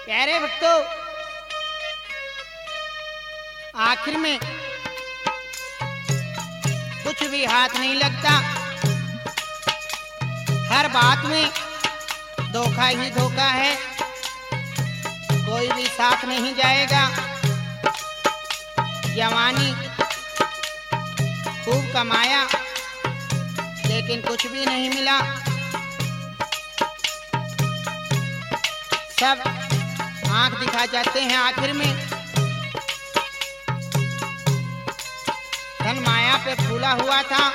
प्यारे भक्तों, आखिर में कुछ भी हाथ नहीं लगता। हर बात में धोखा ही धोखा है। कोई भी साथ नहीं जाएगा। जवानी खूब कमाया लेकिन कुछ भी नहीं मिला। सब आंख दिखा जाते हैं। आखिर में धन माया पे फूला हुआ था,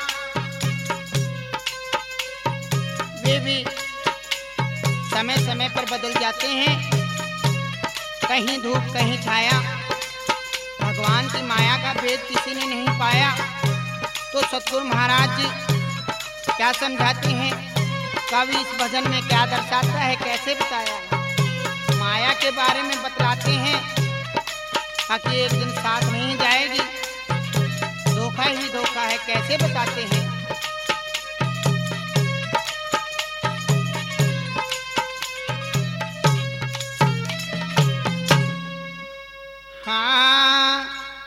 वे भी समय समय पर बदल जाते हैं। कहीं धूप कहीं छाया। भगवान की माया का भेद किसी ने नहीं पाया। तो सतगुरु महाराज जी क्या समझाते हैं? कवि इस भजन में क्या दर्शाता है, कैसे बताया है? माया के बारे में बतलाते हैं ताकि एक दिन साथ नहीं जाएगी। धोखा ही धोखा है, कैसे बताते हैं? हाँ,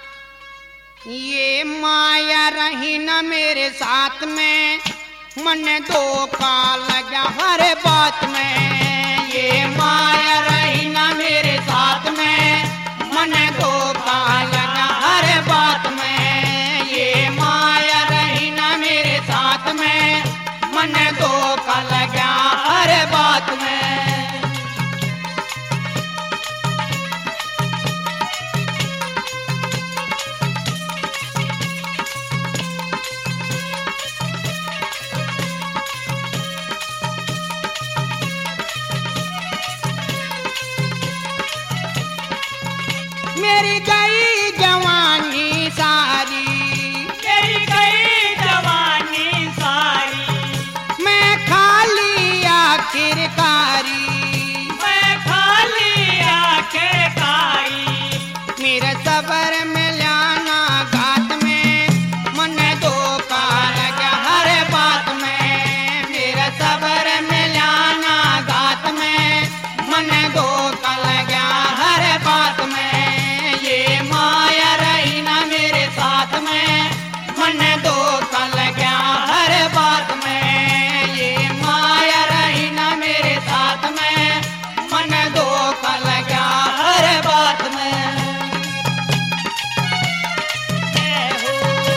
ये माया रही न मेरे साथ में, मन धोखा लगा हर बात में। ये माया रही न मेरे साथ में, मन धोखा लगा हर बात में। ये माया रही न मेरे साथ में, मन धोखा लगा हर बात में। मेरी गई जवानी सारी, मेरी गई जवानी सारी, मैं खाली आखिरकारी, मैं खाली आखिरकारी। मेरे सबर में लाना घात में, मन धोखा लगा हर बात में। मेरे सबर में लाना घात में, मन धोखा लगा हर बात में। ये माया रही ना मेरे साथ में, मन धोखा लगा हर बात में। ये माया रही ना मेरे साथ में, मन धोखा लगा हर बात में। जय हो।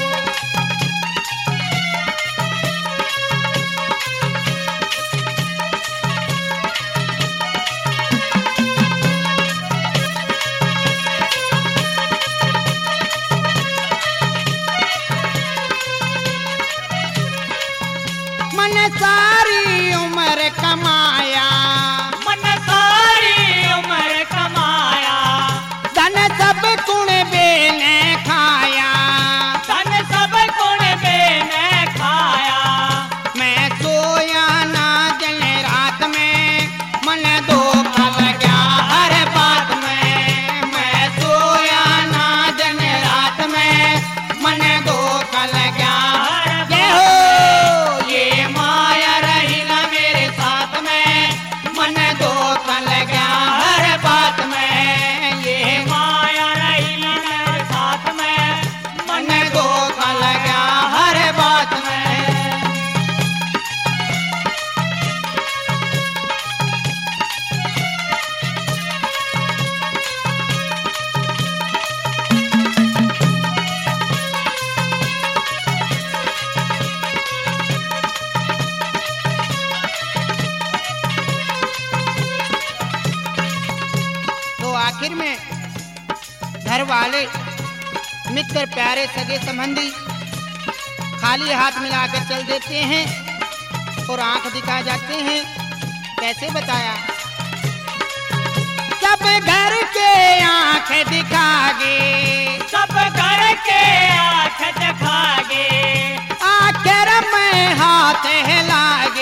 मन सारी उम्र कमाया, मन सारी उम्र कमाया, धन सब कुण बेने खाया। धन सब गुण बेने खाया। मैं सोया ना दिन रात में, मन धोखा लगा हर बात में। मैं सोया ना दिन रात में, मन धोखा लगा हर जय हो। ये माया रही ना मेरे साथ में, मन धोखा लगा हर बात में। ये माया रही मेरे साथ में, मन धोखा लगा हर बात में। तो आखिर में घर वाले, मित्र, प्यारे, सगे संबंधी खाली हाथ मिलाकर चल देते हैं और आंख दिखा जाते हैं। कैसे बताया? सब घर के आंख दिखागे, सब करके आँख दिखागे। आखिर में हाथ हिलागे।